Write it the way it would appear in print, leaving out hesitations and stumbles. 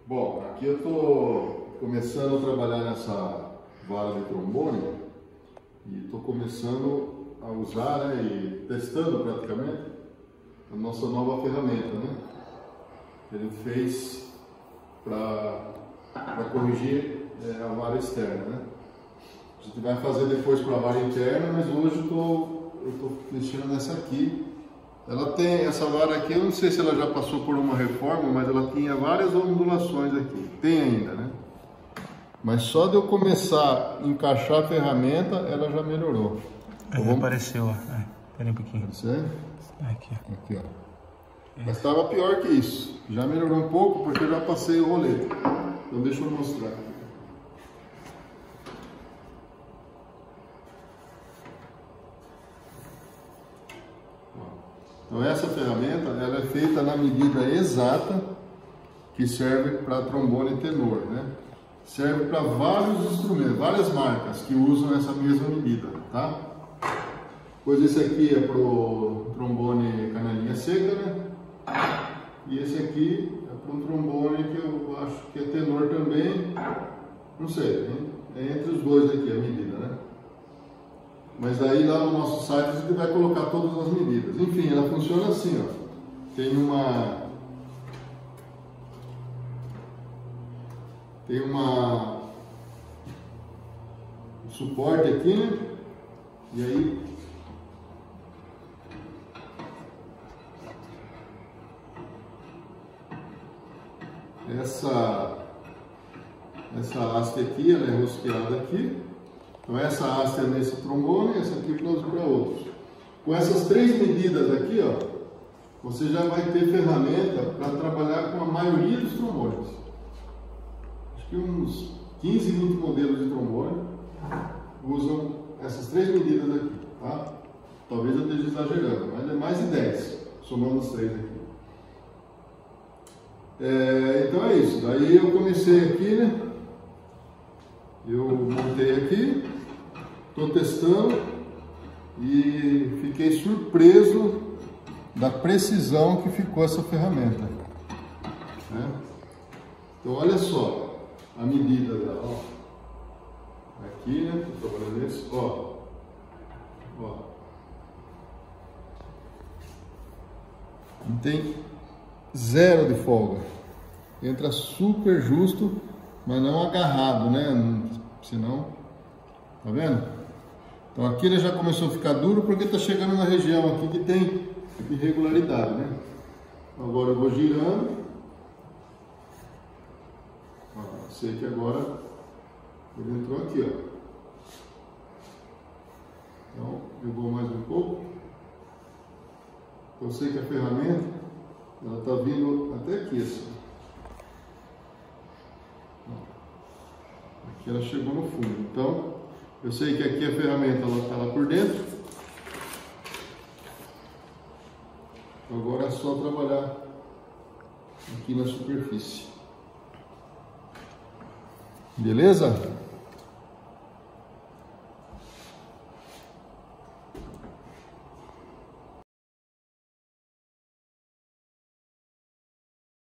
Bom, aqui eu estou começando a trabalhar nessa vara de trombone e estou começando a usar, né, e testando praticamente a nossa nova ferramenta, né? Que ele fez para corrigir a vara externa, né? A gente vai fazer depois para a vara interna, mas hoje eu estou mexendo nessa aqui. Ela tem, essa vara aqui, eu não sei se ela já passou por uma reforma, mas ela tinha várias ondulações aqui. Tem ainda, né? Mas só de eu começar a encaixar a ferramenta, ela já melhorou. Aí apareceu, ó. Pera aí um pouquinho. Você? Aqui, ó. Aqui, ó. Mas estava pior que isso. Já melhorou um pouco porque eu já passei o rolete. Então deixa eu mostrar. Então essa ferramenta, ela é feita na medida exata que serve para trombone tenor, né? Serve para vários instrumentos, várias marcas que usam essa mesma medida, tá? Pois esse aqui é para o trombone canelinha seca, né? E esse aqui é para um trombone que eu acho que é tenor também, não sei, hein? É entre os dois aqui a medida, né? Mas aí lá no nosso site a gente vai colocar todas as medidas. Enfim, ela funciona assim, ó. Tem um suporte aqui, né? E aí essa haste aqui, ela é rosqueada aqui. Então essa haste é nesse trombone e essa aqui para outros. Com essas três medidas aqui, ó, você já vai ter ferramenta para trabalhar com a maioria dos trombones. Acho que uns 15, 20 modelos de trombone usam essas três medidas aqui, tá? Talvez eu esteja exagerando, mas é mais de 10, somando os três aqui. Então é isso. Daí eu comecei aqui, né? Eu montei aqui, estou testando e fiquei surpreso da precisão que ficou essa ferramenta, né? Então olha só a medida dela, ó. Aqui, né? Estou trabalhando nesse, ó. Não tem zero de folga, entra super justo, mas não agarrado, né? Senão, tá vendo? Então aqui ele já começou a ficar duro porque está chegando na região aqui que tem irregularidade, né? Agora eu vou girando. Sei que agora ele entrou aqui, ó. Então eu vou mais um pouco. Eu sei que a ferramenta ela está vindo até aqui, assim. Aqui ela chegou no fundo. Então eu sei que aqui a ferramenta está lá por dentro. Agora é só trabalhar aqui na superfície. Beleza?